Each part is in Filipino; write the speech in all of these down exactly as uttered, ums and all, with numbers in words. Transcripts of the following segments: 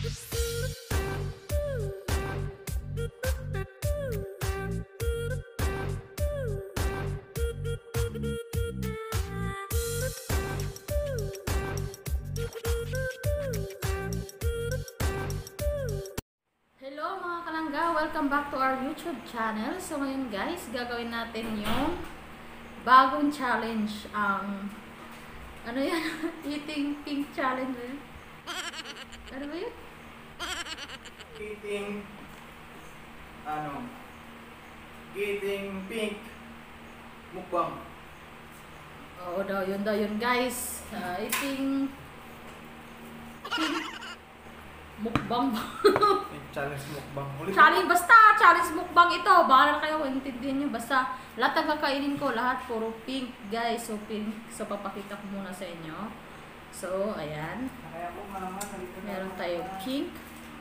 Hello mga kalangga! Welcome back to our YouTube channel. So ngayon guys, gagawin natin yung bagong challenge. Ang um, ano yan? Eating pink challenge. Eh? Ano ba yun? Eating ano? Eating pink mukbang. Oo daw, yun daw yun guys. Uh, eating pink mukbang. Challenge mukbang. Ulit Challenge, basta challenge mukbang ito. Bahala na kayo kung intindihan nyo. Basta lahat ng kakainin ko, lahat puro pink guys. So pink. So papakita ko muna sa inyo. So ayan. Meron tayong pink.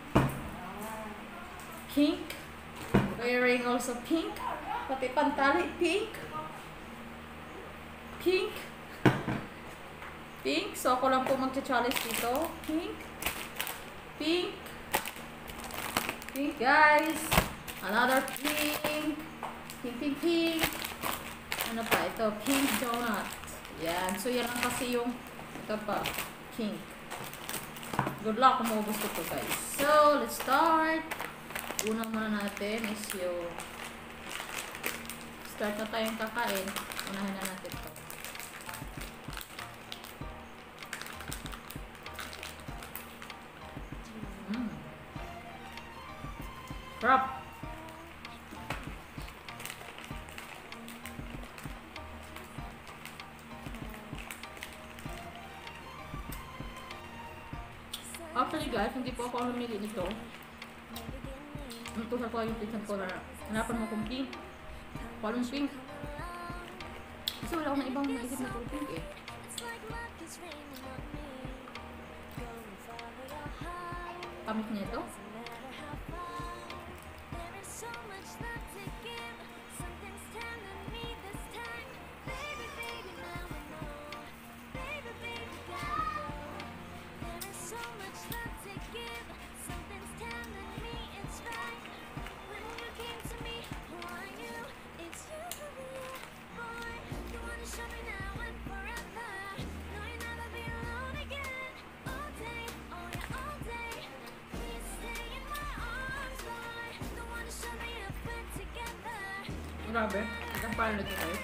Pink. Wearing also pink. Pati pantali pink. Pink. Pink. So ako lang po magcha-challenge dito. Pink. Pink. Pink guys. Another pink. Pink, pink, pink. Ano pa? Ito, pink donut. Yan. So yan lang kasi yung ito pa. Pink. Good luck kung maubos ko ito guys. So, let's start. Una muna natin is yung start na tayong kakain. Unahin na natin ito. Crap. Actually guys, hindi po ako namili nito. Ito sa ko yung pinsan ko na hanapan mo kung pink. Palong pink. Kasi wala akong ibang naisip na pink eh. Pamit niya ito. Grabe, ang pala nito guys.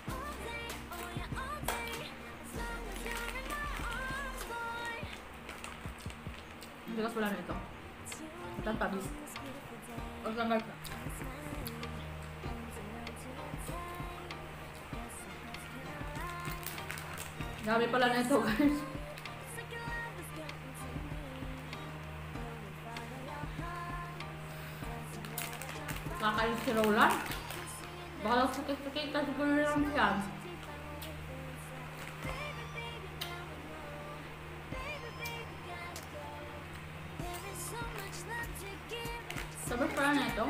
Ang bigas wala na ito. Ito ang tabis. O saan guys? Dami pala na ito guys. Kakain si Roland. Baka sakit-sakit kasi ko na lang yan. Sabay pala na ito.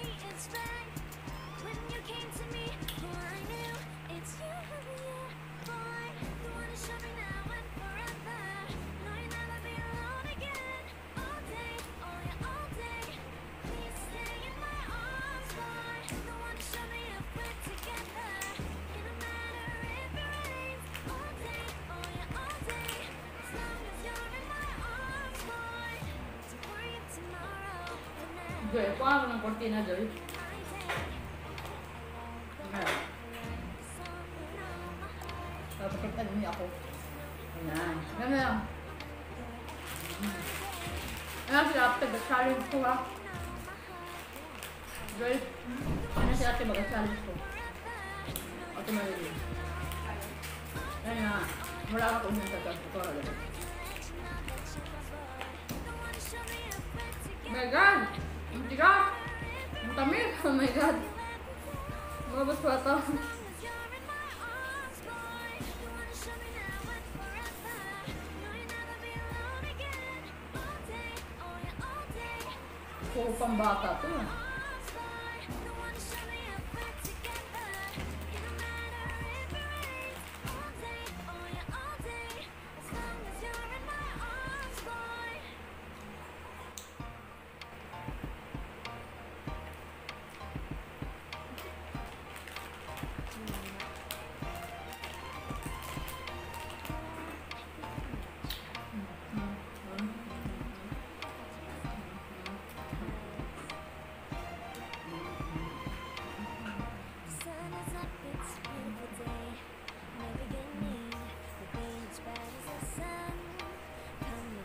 Okay, kuha ako ng kortina dyan. Papakita niyo ako. Ayan. Gano'n lang. Ayan si ate, mag-challenge ko ha. Guys, ayan si ate, mag-challenge ko. Ate Marilyn. Ayan na. Wala ka kung yung tatas ko. Oh my God! Hindi ka! Ang tamis! Oh my God! Mabos pa ito. Puro pang bata ito.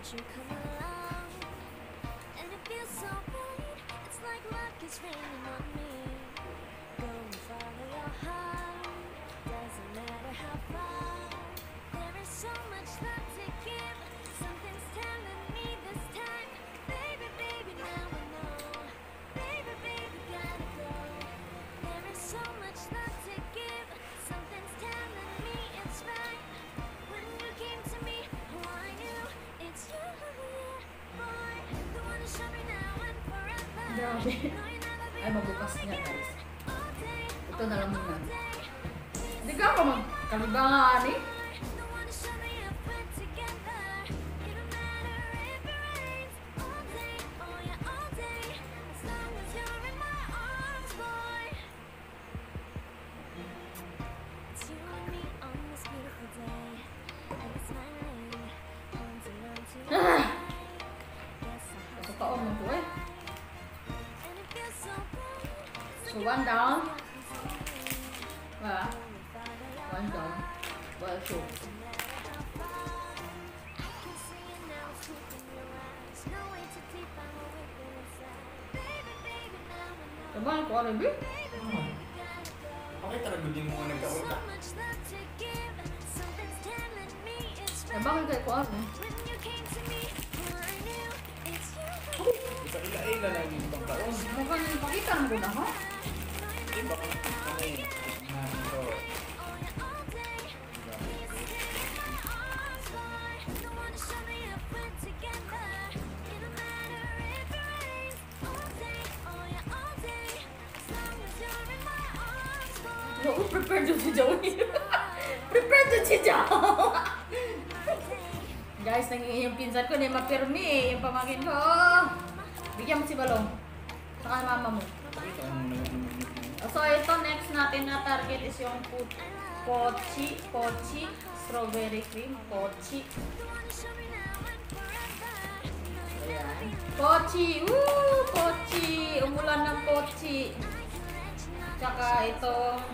you come along, and it feels so right. It's like luck is raining on me. Go and follow your heart. Doesn't matter how far. There is so much love to give. Something's telling me this time, baby, baby, now I know. Baby, baby, gotta go. There is so much love to give. Something's telling me it's right. When you came to me, oh, I knew it's you, yeah, boy. The one to show me now and forever. Grabe. No, you're never be Ay, mabukas niya, guys. all day. Ito na lang muna. All day. Hindi ka ako magkalibangan eh. The one to show me up put together. It don't matter if it rains all day, oh yeah, all day. As long as you're in my arms, boy. It's you and me on this beautiful day. And it's smiling. Learn to learn to Ah! fly. Yes, I have Sa taon mo po eh. and it feels so bright. So, one down. You're consuming. Wala. Go and follow your One down. Well, two. Sabang ko ano ba? Okay talaga din mo nagkaunta. Sabang kay ko ano? Isa ila-ila lang yung ibang taon. Mukha nang pakita mo na ha? Iba ka ano eh. Na ito. Oo, prepared yun si Joey. Prepared yun si Joey. Guys, nangingin yung pinsan ko, hindi mapirmi eh. Yung pamangkin ko. Bigyan mo si Balong. Saka mama mo. Pakita mo na yung So, ito next natin na target is yung po- pochi, pochi, strawberry cream, pochi. Ayan. Pochi! Woo! Pochi! Umulan ng pochi. Tsaka ito,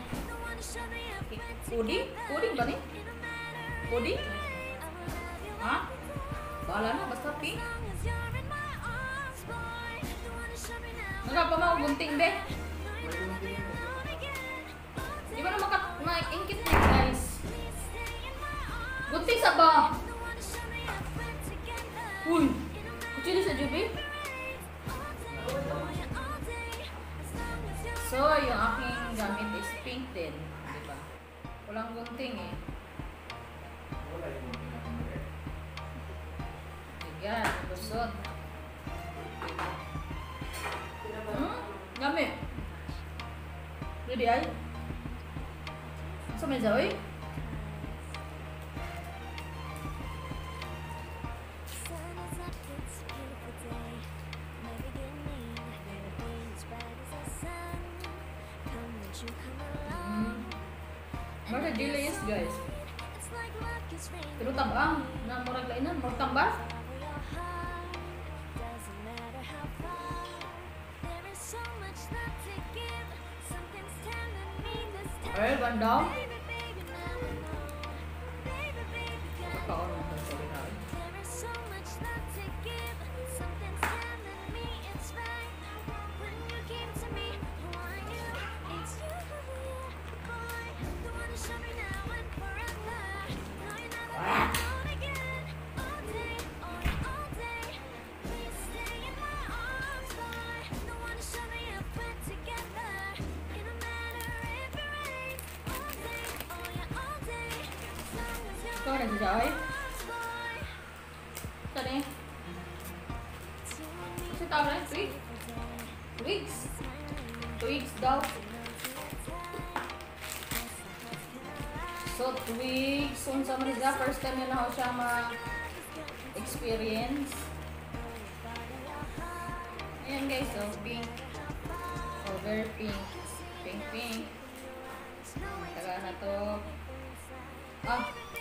puding? Puding ba ni? Puding? Ha? Bahala na, basta pink. Nagapa mo, gunting be. Di ba na maka, ma-ingkit na guys? Gunting sa ba? Uy! Kuchili sa jubi? So, yung aking gamit is pink din. Di ba? Walang gunting eh. wala yung mga Yan, lusot. Hmm? Yummy. Ready ay? Sa may Zoe? Hmm. Mara delay is guys. Pero tabang na murag lainan, murag tambal. Ay, bandaw. Pagkaon mo sa sorry na. Ito na si Joy. Ito na eh. Kasi tawag na twig. Twigs. Twigs daw. So, twigs. Kung sa Manila, first time yun ako siya ma-experience. Ayan guys, so pink. So, very pink. Pink, pink. Taga na to. Ah.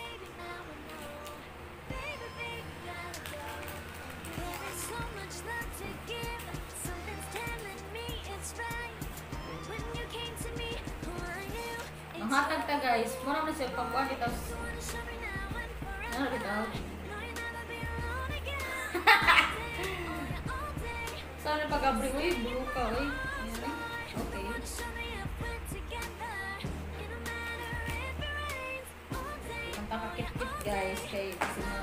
Ang hatag ta guys, mura na siya pagkuhan kita. Ano kita? Gabri, uy, blue ka, uy. Ayan. Okay. Ang takakit-kit guys, kay kasi na.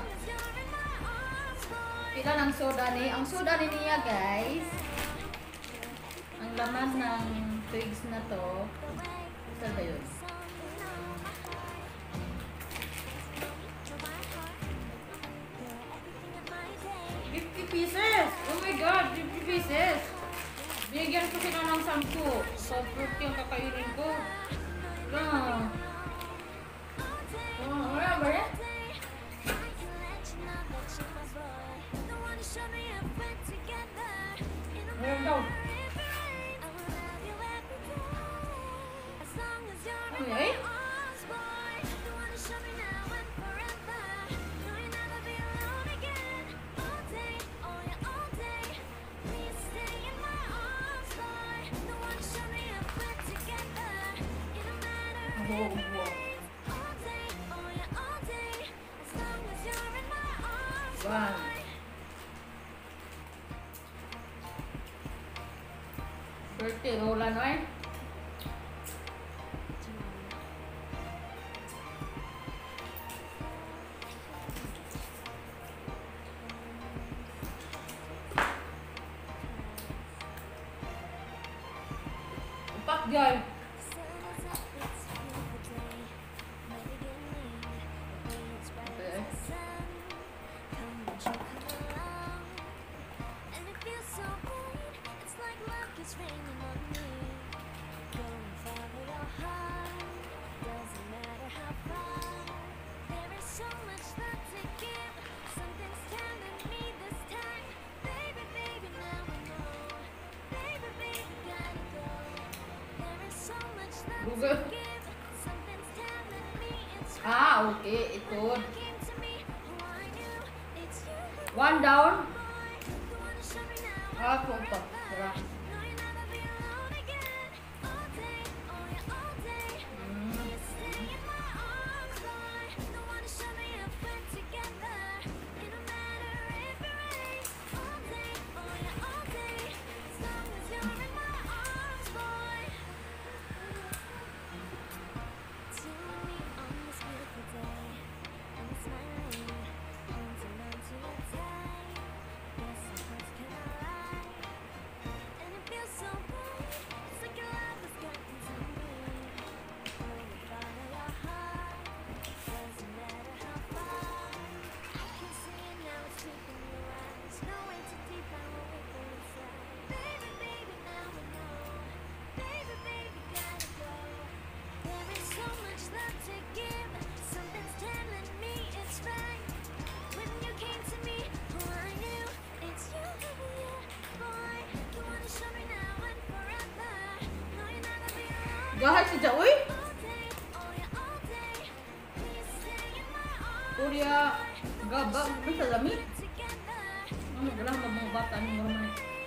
Ilan ang soda ni? Ang soda ni niya guys. Ang laman ng twigs na to. Saan ba yun? fifty pieces! Oh my god, fifty pieces! Binigyan ko sila ng sampu. So, fruit yung kakainin ko. Wala. Oh, wala ba yan? Wala daw. Ano eh? Oh, wow. One. Birthday, Roland, right? Upak, guys. Google. Ah, okay. Ito. One down. Ah, punta. Tara. Gahal si Jaoy. Kuya gabag sa lami. Ano galang mga bata ni mga.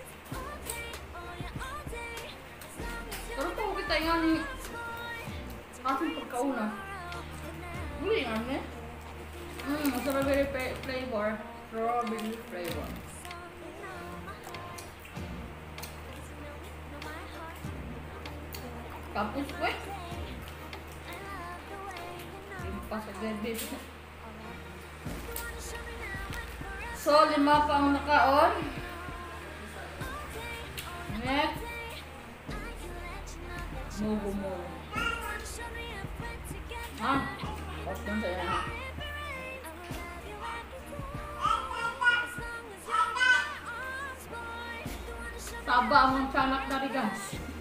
Pero kung kita nga ni ating pagkauna. Muli nga ni. Hmm, strawberry flavor. Strawberry flavor. Tapos ko eh. Limpas agad dito. So, lima pa ang nakaon. Next. Mogo mo. Ha? Tapos lang sa'yo na. Taba ang tiyanak na rin guys.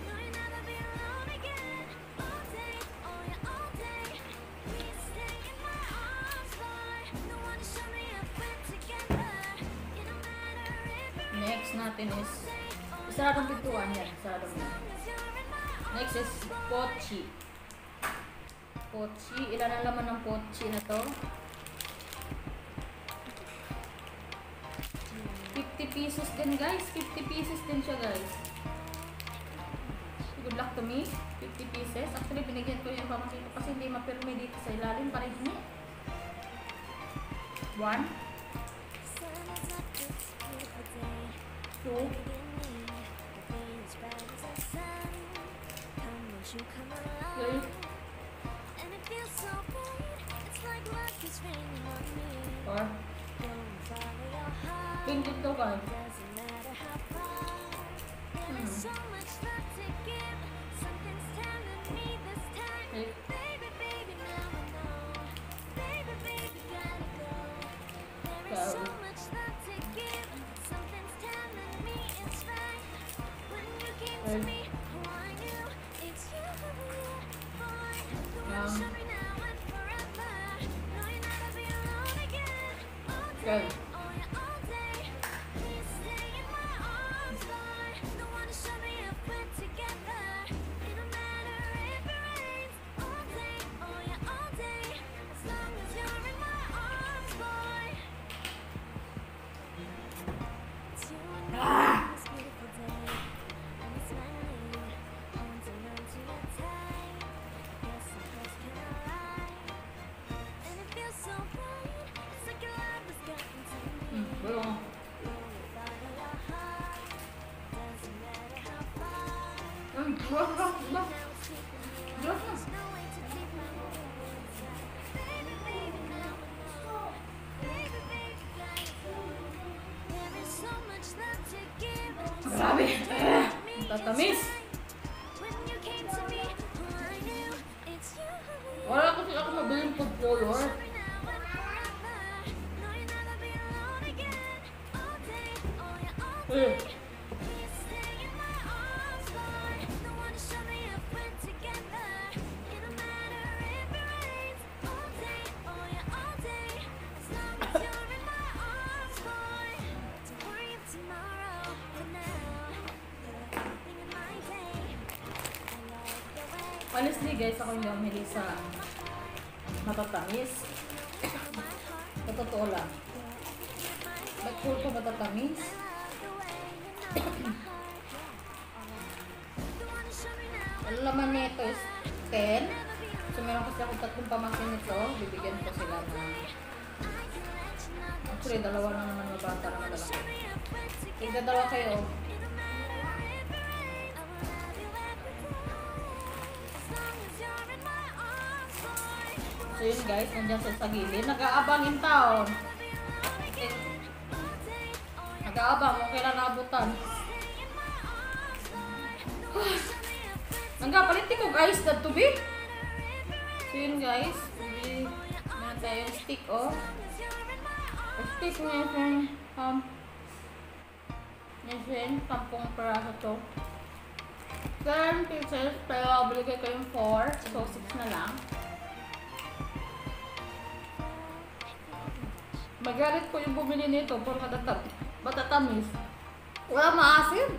Next natin is isaradong pintuan yan. Isaradong yan. Next is pochi. Pochi. Ilan ang laman ng pochi na to? fifty pieces din guys. fifty pieces din siya guys. Good luck to me. fifty pieces. Actually, binigyan ko yung pamangkin ko kasi hindi mapirme dito sa ilalim. Parang niya. One. Two. you come along, Yun. and it feels so right. It's like luck is raining on me. Or, Go and follow your heart. pink dito guys. Doesn't matter how far. There is so much love to give. Something's telling me this time. Hey. Baby, baby, now I know. Baby, baby, gotta go. There is so Go. much love to give. Something's telling me it's right. When you came to Hey. me, oh, I knew it's you, yeah, boy. The one Yeah. show me now and forever. No, you're not gonna be alone again. All day, Good. oh yeah, all day. Please stay in my arms, boy. The one to show me if we're together. It don't matter if it rains. All day, oh yeah, all day. As long as you're in my arms, boy. It's you and me on this beautiful day. And it's smiling, holding on to your tight. Yes, of course, can I lie? And it feels so right. It's like your love has gotten to me. Hmm, bulong. Go and follow your heart. Doesn't matter how far. Hmm, bulas na, bulas. Now it's keeping me alive. Bulas na. There's no way to keep my moving inside. Baby, baby, now I know. Baby, baby, gotta go. There is so much love to give. Grabe. Eh, tatamis. When you came to me, oh, I knew it's you. Wala kasi ako mabiling food color. Show me now and forever. No, you're not gonna be alone again. All day, oh yeah, all day. Eh, Please stay in my arms, boy. The one to show me if we're together. It don't matter if it rains. All day, oh yeah, all day. As long as you're in my arms, boy. Don't worry of tomorrow. For now, you're everything in my day. I like the way honestly guys, ako hindi ako mahilig sa matatamis. my heart. Sa totoo lang. Ba't puro ko matatamis? Ang laman nito is ten. So meron kasi ako tatlong pamangkin nito. Bibigyan ko sila ng... Actually, dalawa lang naman mabata na malalaki. Tigda dalawa kayo. So yun guys, nandiyan sa sa gilid. Nag-aabangin taon. Eh, Nag-aabang kung kailan naabutan. Nanggapalit ko guys na tubig. So yun guys, bibili na tayo yung stick oh. Yung stick na yung um, yung sampung peraso to. ten pieces, pero biligay ko yung four, so six na lang. Magalit ko yung bumili nito, puro matatam matatamis. Wala maasim.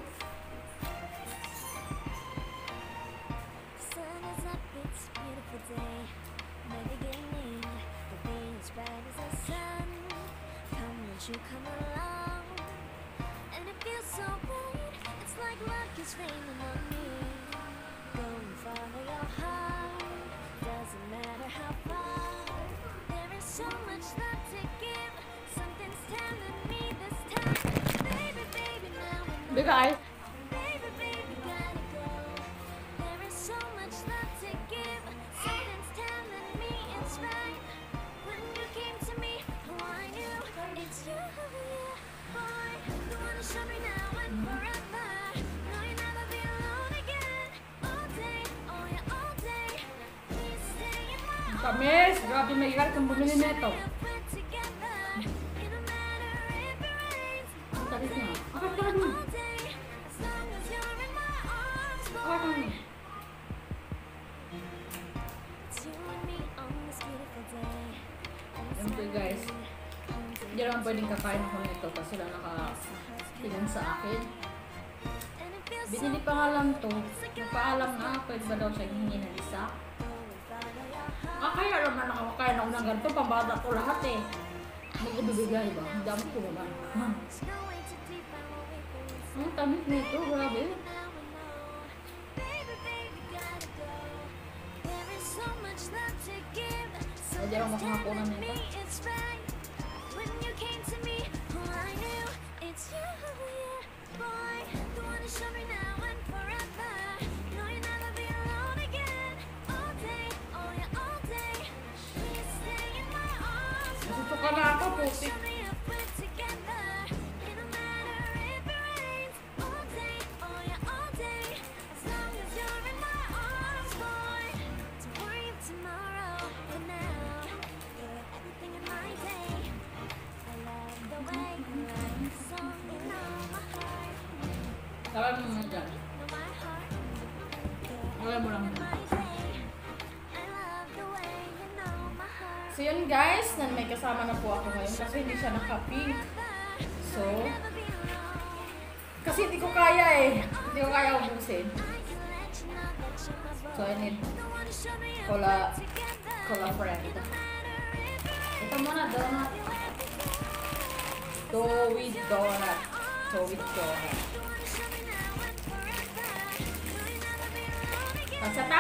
Sun is up, it's a beautiful day. My beginning, the day as bright as the sun. Come, won't you come along? And it feels so right. It's like luck is raining on me. Go and follow your heart. Doesn't matter how far. There is so much love to give. Something's telling me this time. Baby, baby, now I know. Bigay. Baby, baby, gotta go. There is so much love to give. Something's telling me it's right. When you came to me, oh, I knew it's you, yeah, boy. The one to show me now and forever. No, you'll never be alone again. All day, oh yeah, all day. Please stay in my arms. Tamis. Grabe, may galit ang bumili nito. If we're together, it don't matter if it rains. Ang tamis niya. All Akit day, ka rin. all day. As long as you're in my arms, Akit ka boy. rin. It's you and me on this beautiful day. And it's Siyempre, guys, smiling, Hindi naman pwedeng kakain ako nito kasi sila nakatingin sa akin. and it feels so Binili pa nga lang to. Nagpaalam na, pwede ba daw siya hingi ng isa? Ah, kaya naman nakakain ako ng ganito. Pambata ko lahat eh. Hindi ko bibigay ba? Ang dami ko naman. Hmm. There's no way to deep, I won't wait for you. Ang tamis nito, grabe. Now I know. Baby, baby, gotta go. There is so much love to give. Pwede lang makahaponan Something's telling nito. me it's right. When you came to me, oh, I knew it's you, yeah, boy. The one to show me now and forever. No, you'll never be alone putik. Tawag mo mo dyan. Tawag mo lang. So yun guys, nan may kasama na po ako ngayon kasi hindi siya naka-pink. So, kasi hindi ko kaya eh. Hindi ko kaya ubusin. So I need cola, cola friend. Ito muna, donut. To with donut. To with donut. Pansata.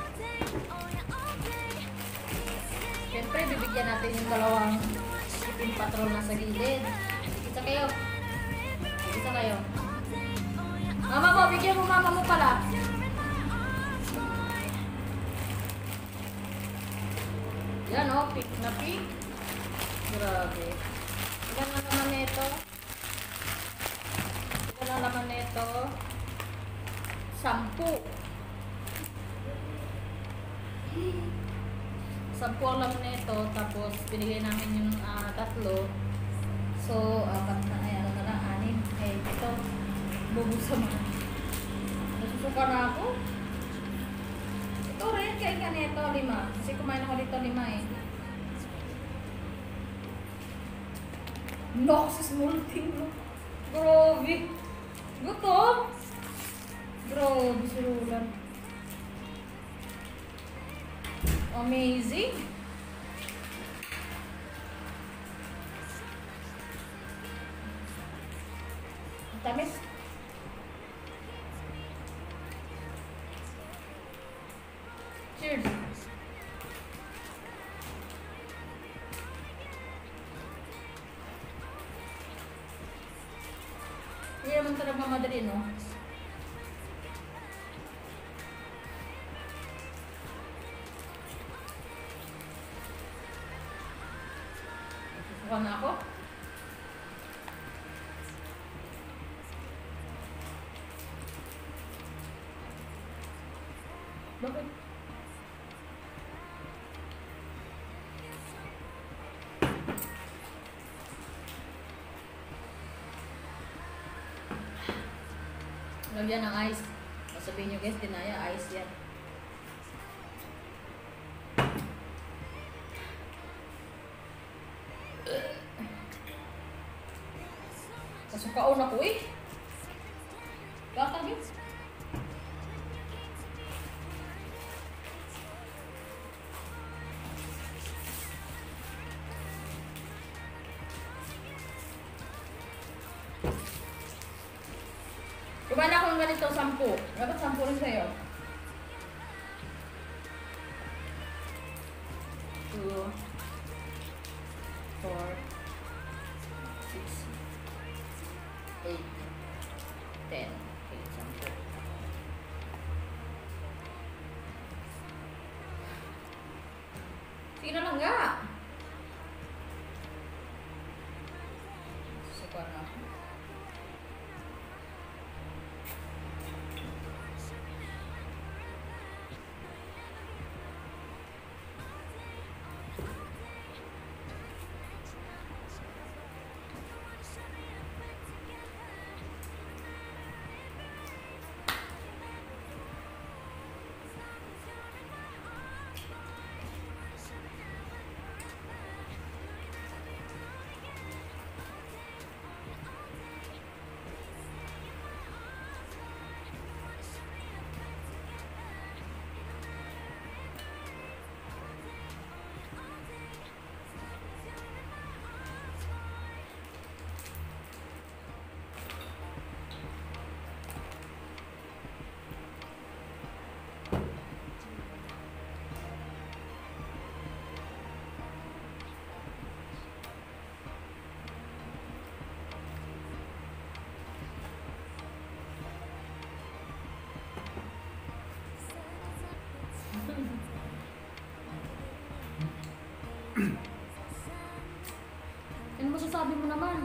Siyempre, bibigyan natin yung dalawang shipping patrol na sa gilid. Isa kayo. Isa kayo. Mama mo, bigyan mo mama mo pala. Yan o, oh, pink na pink. Grabe. Ilan na naman nito? Ilan na naman nito? Sampu. Sampu ang laman nito. Tapos, pinigay namin yung uh, tatlo. So, apat na, ay ano na lang, anim. Eh, ito. Bubusa mo. Nasusuka na ako. Ito rin, kaya ka nito, lima. Kasi kumain ako dito, lima eh. Noxus multing mo. Grabe. Gutom. Grabe, sirulan. Amazing. Tamis. Cheers. Hindi naman talaga madali, no? Susuka na ako. Bakit? Lagyan ng ice. Sabihin nyo guys, dinaya, ice yan. Kasukaon ako eh. Gatag yun. Kumain ako ng ganito, sampu. Dapat sampu rin sa'yo. Two, four, six, eight, ten. Okay, sampu. Sige na lang nga. Suka na ako. naman.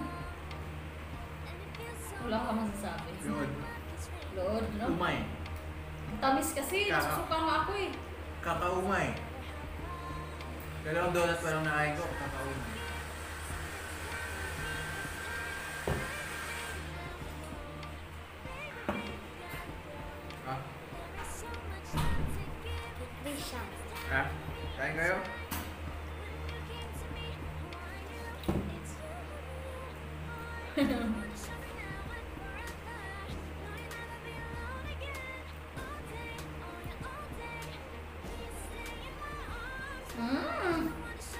Wala ka masasabi. Yun. Lord, no? Umay. Ang tamis kasi, Kaka- nasusuka nga ako eh. Kakaumay. Dalawang donut pa lang nakain ko. Kakaumay. Ah? Risha. Ah? Kain kayo? Mm.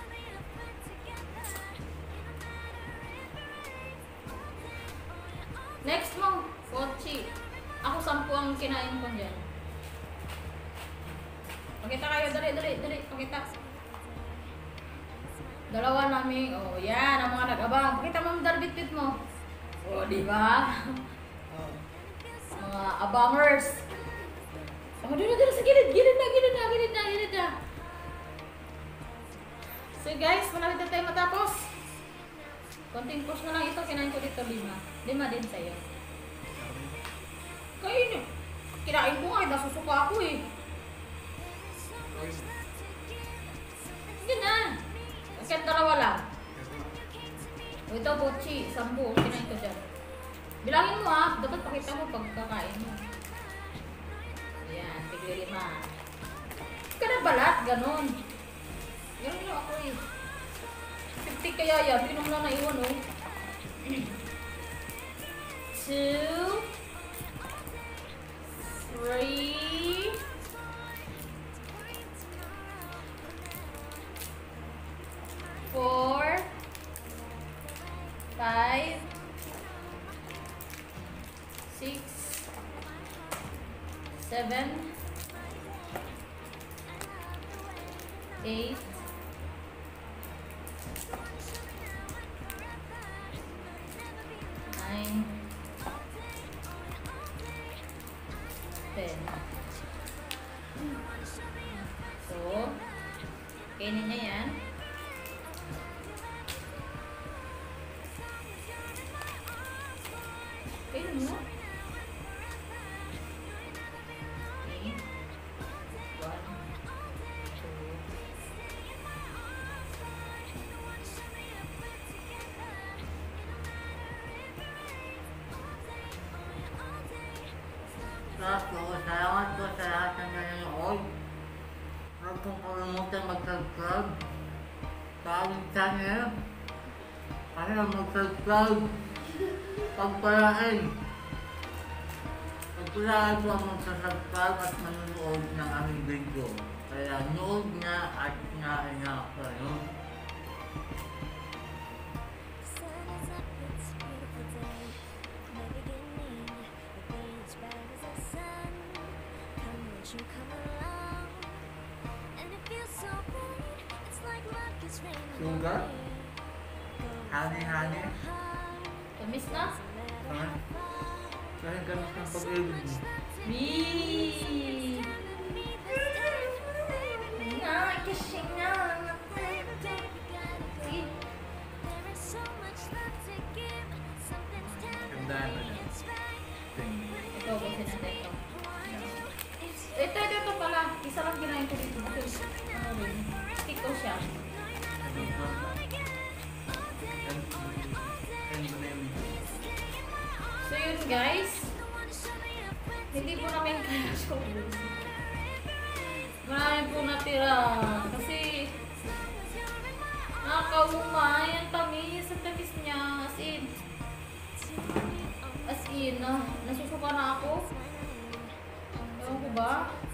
Next mo, Kochi. Ako sampu ang kinain ko dyan. Pakita kayo, dali, dali, dali, pakita. Dalawa namin, oh yan, ang mga nag-abang. Pakita mo ang darbit-bit mo. Oh, di ba? Oh. Mga abangers. Oh, dito, dito sa gilid, gilid na, gilid na, gilid na, gilid na. So guys, malapit na tayo matapos. Konting push na lang ito, kinain ko dito lima. Lima din sa'yo. Kayo nyo. Kinain ko nga, nasusuka ako eh. Sige na. Bakit dalawa lang? O ito, Bochi, sambu, kinain ko dyan. Bilangin mo ha, dapat pakita mo pagkakain mo. Ayan, tigli lima. Huwag ka na balat, ganon. Ganon lang ako eh. fifty kaya yan, pinom na naiwan oh. Two. Three. Four. Five. Six. Seven. Eight. Nine. Ten. So, kainin niya yan. Kainin mo. Okay. One. Two. Tapos, salamat po sa lahat ng nanonood. Huwag pong kalimutan mag-subscribe sa aming channel. Kasi mag-subscribe, pagpalain. Pagpalain po ang mag-subscribe at manonood ng aming video. Kaya nood na at nain na kayo. Sun is up, it's a beautiful day. No beginning, the day is bright as the sun. Come, won't you come along? And it feels so right. It's like luck is raining on Sugar? me. Honey, honey. Tamis na? Ha? Kahit gamis ng pag-ibig mo. Wee! Nga, kasi nga. Sige. There is so much love to give. Something's telling Gandaan mo me na. it's right. Ting. Ito, busin natin ito. Ito, ito, ito pala. Isa lang kinain ko dito. Ito, ano rin. Stick ko siya. Ano ba? End end mo na yung video. So yun guys. Hindi po namin kaya siya ubus. Marami po natira. Kasi nakakaumay. Ang tamis. Ang tamis niya. As in. As in. ah, nasusuka na ako. Ewan ko ba?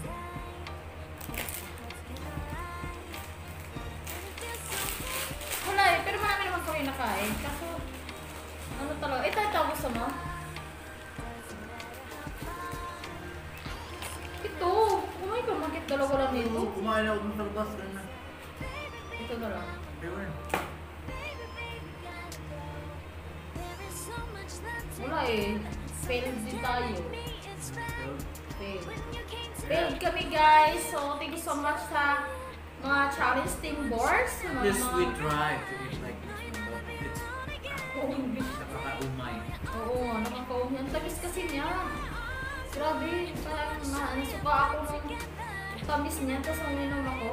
Wala eh. Pero marami naman kami nakain. Kaso, ano talaga. Ito, ito. Gusto mo? Ito. Kumain ka. Bakit dalawa lang nito? Oo, kumain ako dun sa labas. Ganun na. Ito na lang. Ewan. Wala eh. Failed din tayo. Failed. Failed kami guys. So, thank you so much sa mga challenge team boards. Mga, Yes, we mga- try to eat like this. But it's... English. Nakaka-umay. Oo nga, nakakauwi. Ang tamis kasi niya. Grabe, parang na, nasuka ako nung tamis niya, tapos uminom ako.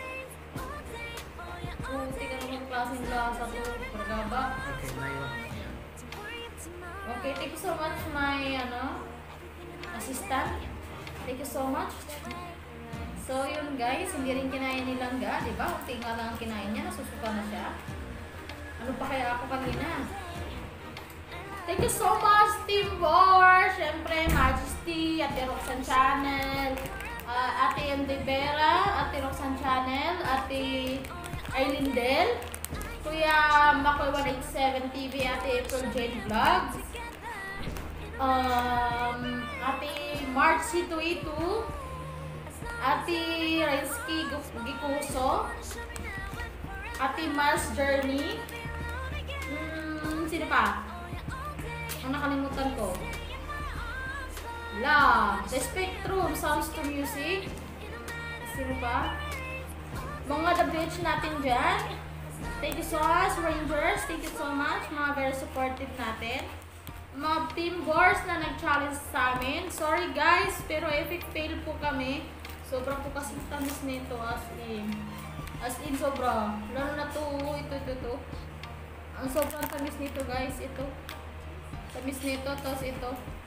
Puti ka naman klaseng lasa to. Paragaba. Okay, naiwan mo yan. Okay, thank you so much my ano, assistant. Thank you so much. So yun guys, hindi rin kinain ni Langga, di ba? Unti nga lang ang kinain niya, nasusuka na siya. Ano pa kaya ako kanina? Thank you so much, Team War! Siyempre, Majesty, Ate Roxanne Channel, uh, Ate M. De Vera, Ate Roxanne Channel, Ate Aileen Del, Kuya Makoy one eighty-seven T V, Ate April Jane Vlogs, um, Ate Marcy two eighty-two, Ate Rainsky Gikuso, Ate Mars Journey, hmm, sino pa? Ang nakalimutan ko. La, The Spectrum, Sounds to Music. Sino pa? Mga W H natin dyan. Thank you so much, Rangers. Thank you so much. Mga very supportive natin. Mga Team Wars na nag-challenge sa amin. Sorry guys, pero epic fail po kami. Sobra po kasi tamis nito as in. As in sobra. Lalo na to, ito, ito, ito. Ang sobrang tamis nito guys, ito. Tamis nito, tapos ito.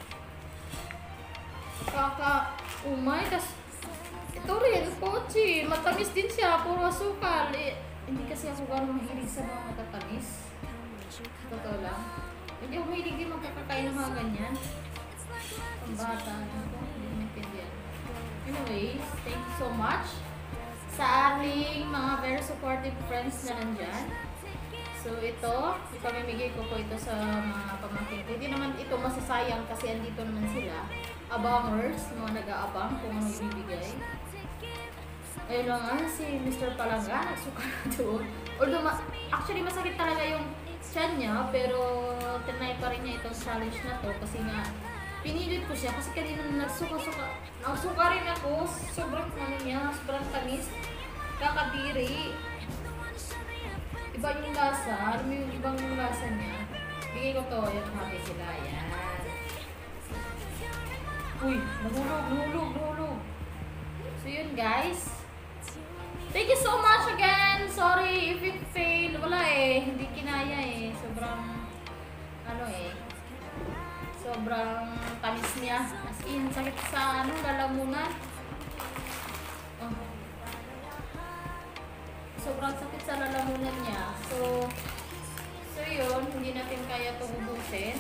Kaka-umay, tapos ito rin, pochi. Matamis din siya, puro asukal. Eh, hindi kasi ako gano'ng mahilig sa mga matatamis. Totoo lang. Hindi ako mahilig din magkakakain ng mga ganyan. Ang bata. Ito, hindi maintindihan. Anyways, thank you so much sa ating mga very supportive friends na nandyan. So ito, ipamimigay ko po ito sa mga pamangkin ko. Hindi naman ito masasayang kasi andito naman sila. Abangers, mga nag-aabang kung ano ibibigay. Ayun lang nga, si Mister Palangga, nagsuka na doon. Although, ma actually masakit talaga yung tiyan niya, pero tinay pa rin niya itong challenge na to kasi nga, pinilit ko siya kasi kanina nagsuka-suka. Nagsuka rin ako, sobrang ano niya, sobrang tamis, kakadiri. Iba yung lasa, alam mo yung ibang yung lasa niya. Bigay ko to, yan, happy sila, yan. Uy, nahulog, nahulog, nahulog. So yun guys. Thank you so much again. Sorry if it failed. Wala eh, hindi kinaya eh. Sobrang, ano eh. Sobrang tamis niya. As in, sakit sa ano, lalamunan. Oh. Sobrang sakit sa lalamunan niya. So, so yun, hindi natin kaya ito ubusin.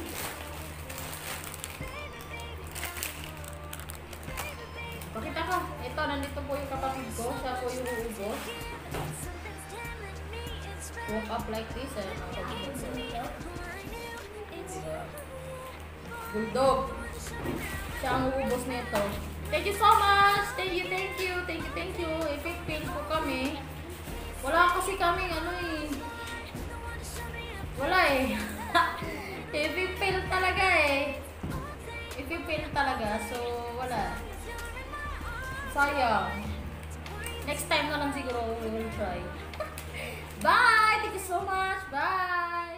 Pakita ka. Ito, nandito po yung kapatid ko. Siya po yung uubos. Walk up like this. Ayan ang kapatid ko. Bulldog. Siya ang uubos nito. Thank you so much! Thank you, thank you, thank you, thank you. Epic fail po kami. Wala kasi kaming ano eh. Wala eh. Epic fail talaga eh. Epic fail talaga. So, wala. Sayang. Next time na lang siguro we will try. Bye! Thank you so much. Bye!